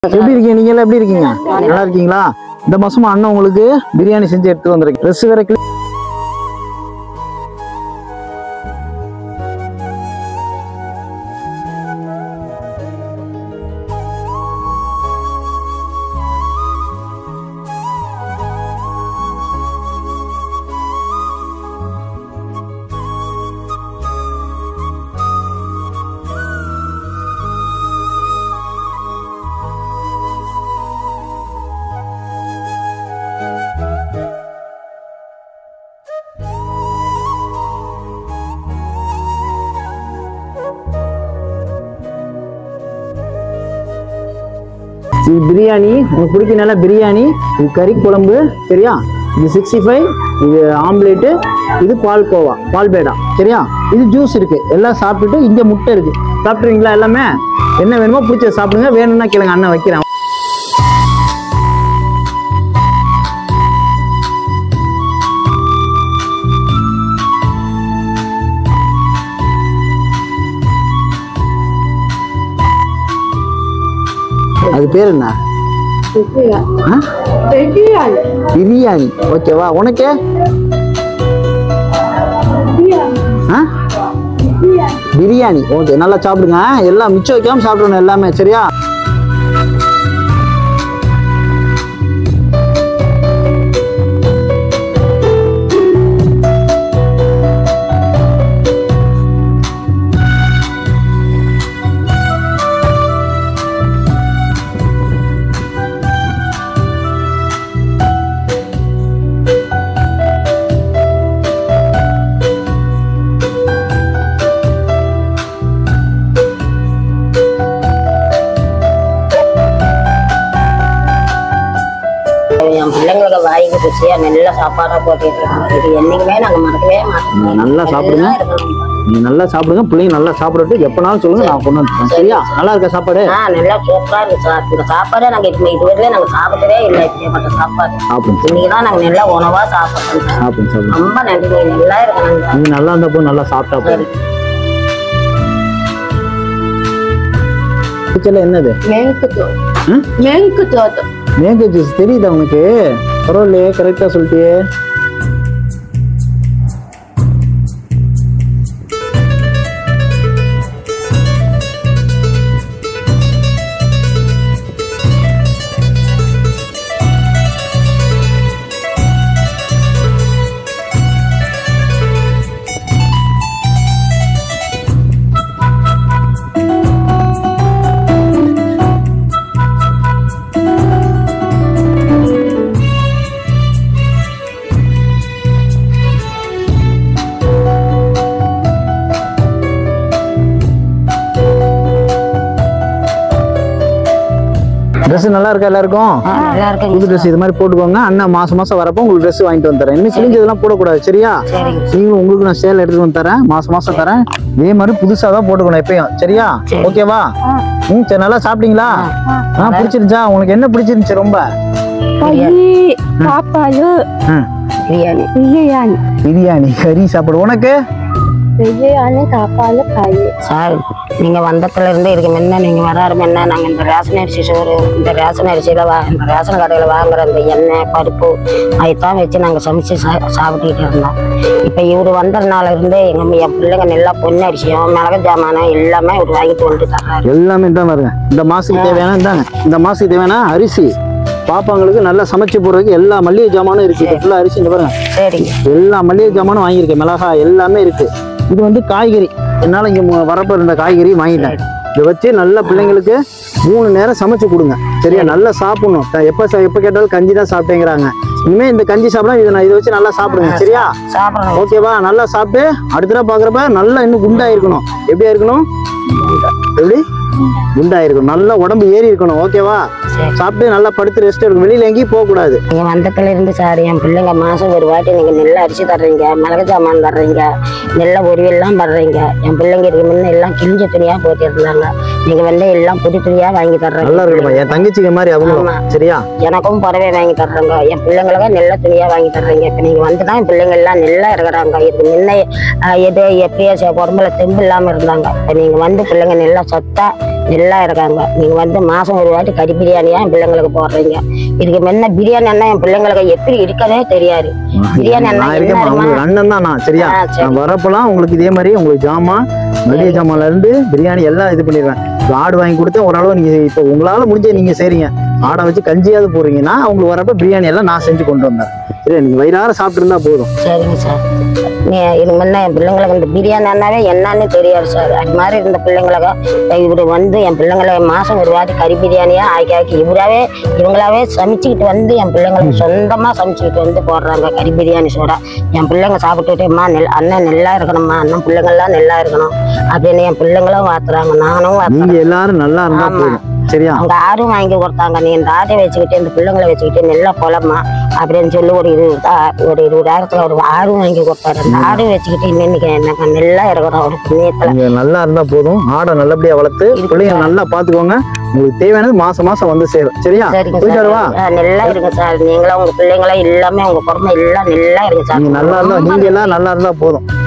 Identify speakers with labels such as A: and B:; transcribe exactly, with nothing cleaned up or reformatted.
A: எப்படி இருக்கீங்க? நீங்க எல்லாம் எப்படி இருக்கீங்க? நல்லா இருக்கீங்களா? இந்த மாசமா அண்ணன் உங்களுக்கு பிரியாணி செஞ்சு எடுத்து வந்திருக்கேன். ட்ரெஸ் வேற இது பிரியாணி உங்களுக்கு பிடிக்கனால பிரியாணி, இது கறி குழம்பு சரியா, இது சிக்ஸ்டி ஃபைவ், இது ஆம்லேட்டு, இது பால் கோவா பால் பேடா சரியா, இது ஜூஸ் இருக்கு. எல்லாம் சாப்பிட்டுட்டு இங்க முட்டை இருக்கு. சாப்பிட்ருவீங்களா? எல்லாமே என்ன வேணுமோ பிடிச்ச சாப்பிடுங்க, வேணும்னா கேளுங்க, அண்ணன் வைக்கிறேன். அது பேர் என்ன? பிரியாணி. ஓகேவா? உனக்கு பிரியாணி ஓகே, நல்லா சாப்பிடுங்க. எல்லாம் மிச்சம் வைக்காம சாப்பிடணும் எல்லாமே சரியா.
B: என் பிள்ளைங்களுக்கு வாய்க்கு ருசியா நல்ல சாப்பாடா போட்டுட்டு இது என்னைக்குமே நாங்க மறக்கவே மாட்டோம்.
A: நல்லா சாப்பிடுங்க, நீங்க நல்லா சாப்பிடுங்க, பிள்ளைங்க நல்லா சாப்பிடட்டு. எப்பனாலும் சொல்லுங்க, நான் கொண்டு வந்துட்டேன் சரியா. நல்லா இருக்கா சாப்பாடு?
B: ஆஹ் நல்லா சூப்பரா இருக்கு சார். இந்த சாப்பாடே நாங்க இப்ப இதுவரையில நாங்க சாப்பிட்டதே இல்லை. இப்படிப்பட்ட சாப்பாடு இன்னைக்குதான் நாங்க நல்லா உணவா சாப்பிட்டோம்.
A: சாப்பிடுங்க சாப்பிடுங்க.
B: ரொம்ப நன்றி. நல்லா இருக்கு.
A: நீங்க நல்லா இருந்தா போய் நல்லா சாப்பிட்டா போதும். என்னது? மேங்கோ ஜூஸ் தெரியுதா உனக்கு? பரவாயில்லையே, கரெக்டா சொல்லிட்டியே. ட்ரெஸ் நல்லா இருக்கா எல்லாருக்கும்? புது ட்ரெஸ் இது மாதிரி போட்டுக்கோங்க. அண்ணன் மாசம் மாசம் வரப்போ உங்களுக்கு ட்ரெஸ் வாங்கிட்டு வந்து தரேன். இன்னும் கிழிஞ்சதெல்லாம் போடக்கூடாது சரியா. நீங்களும் உங்களுக்கு நான் சேல் எடுத்துட்டு வந்து தரேன், மாசம் மாசம் தரேன். இதே மாதிரி புதுசா தான் போட்டுக்கணும் எப்பயும் சரியா. ஓகேவா? ம் சரி. நல்லா சாப்பிட்டீங்களா? ஆ பிடிச்சிருந்துச்சா? உங்களுக்கு என்ன பிடிச்சிருந்துச்சு ரொம்ப?
C: சாப்பாடு
B: பிரியாணி.
C: பிரியாணி
A: பிரியாணி கறி சாப்பாடு. உனக்கு?
C: பிரியாணி சாப்பாடு கறி.
B: சார் நீங்க வந்தத்துல இருந்து இருக்கு முன்ன நீங்க வராரு முன்ன நாங்க இந்த ரேஷன் அரிசி சோறு, இந்த ரேஷன் அரிசியில வா இந்த ரேஷன் கடையில வாங்குற இந்த எண்ணெய் பருப்பு அதைத்தான் வச்சு நாங்க சமைச்சு சா சாப்பிட்டுட்டு இருந்தோம். இப்ப இவரு வந்ததுனால இருந்து எங்க என் பிள்ளைங்க நல்லா பொண்ணு அரிசியும் மிளகு ஜாமானம் எல்லாமே இவரு வாங்கிட்டு வந்து தர்றாரு.
A: எல்லாமே தான் வருங்க. இந்த மாசத்துக்கு தேவையான தாங்க, இந்த மாசத்துக்கு தேவையான அரிசி பாப்பாங்களுக்கு நல்லா சமைச்சு போடுறதுக்கு எல்லா மல்லிகை ஜாமானும் இருக்கு. ஃபுல்லா அரிசி இந்த பாருங்க.
B: சரிங்க.
A: எல்லா மல்லிகை ஜாமானும் வாங்கியிருக்கேன், மிளகாய் எல்லாமே இருக்கு. இது வந்து காய்கறி, என்னால இங்க வரப்ப இருந்த காய்கறி வாங்கிட்டேன். இதை வச்சு நல்ல பிள்ளைங்களுக்கு மூணு நேரம் சமைச்சு கொடுங்க சரியா. நல்லா சாப்பிடணும். எப்ப எப்ப கேட்டாலும் கஞ்சி தான் சாப்பிட்டேங்கிறாங்க. இனிமே இந்த கஞ்சி சாப்பிடலாம். இதை நான் இதை வச்சு நல்லா சாப்பிடுங்க சரியா. ஓகேவா? நல்லா சாப்பிட்டு அடுத்த தடவை பாக்குறப்ப நல்லா இன்னும் குண்டா இருக்கணும். எப்படியா இருக்கணும்? எப்படி குண்டா இருக்கணும், நல்லா உடம்பு ஏறி இருக்கணும். ஓகேவா? சாப்பிட்டு நல்லா படுத்து ரெஸ்ட் எடுக்கணும், வெளியில எங்கேயும் போக கூடாது.
B: நீங்க வந்தத்துல இருந்து சார் என் பிள்ளைங்க மாசம் ஒரு வாட்டி நீங்க நெல் அரிசி தர்றீங்க, மிளகு ஜாமான் தர்றீங்க, நெல்ல பொரியெல்லாம் படுறீங்க. என் பிள்ளைங்க இருக்கு முன்ன எல்லாம் கிழிஞ்ச துணியா போட்டு இருந்தாங்க. நீங்க வந்து எல்லாம் புது துணியா வாங்கி தர்றீங்க. நல்லா இருக்குமா? என் தங்கச்சிக்கு மாதிரி அவங்க சரியா. எனக்கும் புடவை வாங்கி தர்றாங்க, என் பிள்ளைங்களுக்கு நெல்ல துணியா வாங்கி தர்றீங்க. இப்ப நீங்க வந்துதான் என் பிள்ளைங்க எல்லாம் நெல்லா இருக்கிறாங்க. இதுக்கு முன்ன எது எப்படியா உடம்புல தெம்பு இல்லாம இருந்தாங்க. இப்ப நீங்க வந்து பிள்ளைங்க நெல்ல சொத்தா நல்லா இருக்காங்க. நீங்க வந்து மாசம் ஒரு வாட்டி கறி பிரியாணியா என் பிள்ளைங்களுக்கு போடுறீங்க. இதுக்கு முன்ன பிரியாணி அண்ணா என் பிள்ளைங்களுக்கு எப்படி இருக்கவே தெரியாது. பிரியாணி அண்ணா
A: நான் இருக்கேன், உங்களுக்கு அண்ணன் தான் நான். சரியா? நான் வரப்பெல்லாம் உங்களுக்கு இதே மாதிரி உங்களுக்கு ஜாமான், மளிகை ஜாமான்ல இருந்து பிரியாணி எல்லாம் இது பண்ணிடுவேன். இப்போ ஆடு வாங்கி கொடுத்தேன் ஓரளவு. நீங்க இப்போ உங்களால முடிஞ்ச நீங்க செய்றீங்க. ஆடை வச்சு கஞ்சியாவது போடுறீங்கன்னா அவங்களுக்கு வரப்ப பிரியாணி எல்லாம் நான் செஞ்சு கொண்டு வந்தேன். சரி, நீங்க வயிறார சாப்பிட்டு இருந்தா போதும்.
B: சரிங்க சார். நீ இது முன்ன என் பிள்ளைங்களுக்கு இந்த பிரியாணி அண்ணாவே என்னன்னு தெரியாது சார். அது மாதிரி இருந்த பிள்ளைங்களுக்கு இவரு வந்து என் பிள்ளைங்களை மாசம் ஒரு வாட்டி கறி பிரியாணியா ஆக்கி ஆக்கி இவராவே இவங்களாவே சமைச்சுக்கிட்டு வந்து என் பிள்ளைங்களுக்கு சொந்தமா சமைச்சுக்கிட்டு வந்து போடுறாங்க கறி பிரியாணி சோடா. என் பிள்ளைங்க சாப்பிட்டுட்டேம்மா நெல் அண்ணன் நல்லா இருக்கணும்மா, அண்ணன் பிள்ளைங்கள்லாம் நல்லா இருக்கணும் அப்படின்னு என் பிள்ளைங்களும் வாத்துறாங்க, நானும் வாத்துறேன்.
A: நீங்க எல்லாரும் நல்லா இருந்தா போதும். சரியா?
B: அவங்க ஆடும் வாங்கி கொடுத்தாங்க. நீ இந்த ஆட்டை வச்சுக்கிட்டு இந்த பிள்ளைங்களை வச்சுக்கிட்டு நல்லா பொலமா அப்படின்னு சொல்லி ஒரு இருபது ஒரு இருபதாயிரத்துல ஒரு ஆடும் வாங்கி கொடுத்தாரு. அந்த ஆடும் வச்சுக்கிட்டு இன்னைக்கு எனக்கு நல்லா இருக்கணும் ஒரு புண்ணியத்துல.
A: நீங்க நல்லா இருந்தா போதும். ஆடை நல்லபடியா வளர்த்து பிள்ளைங்க நல்லா பாத்துக்கோங்க. உங்களுக்கு தேவையானது மாசம் மாசம் வந்து சேரும். சரியா? போயிட்டாருவா?
B: நல்லா இருங்க சார். நீங்களும் உங்க பிள்ளைங்களா எல்லாமே உங்க பொறுமை எல்லாம் நல்லா இருக்கு சார்.
A: நீங்க நல்லா இருந்தா நீங்க எல்லாம் நல்லா இருந்தா போதும்.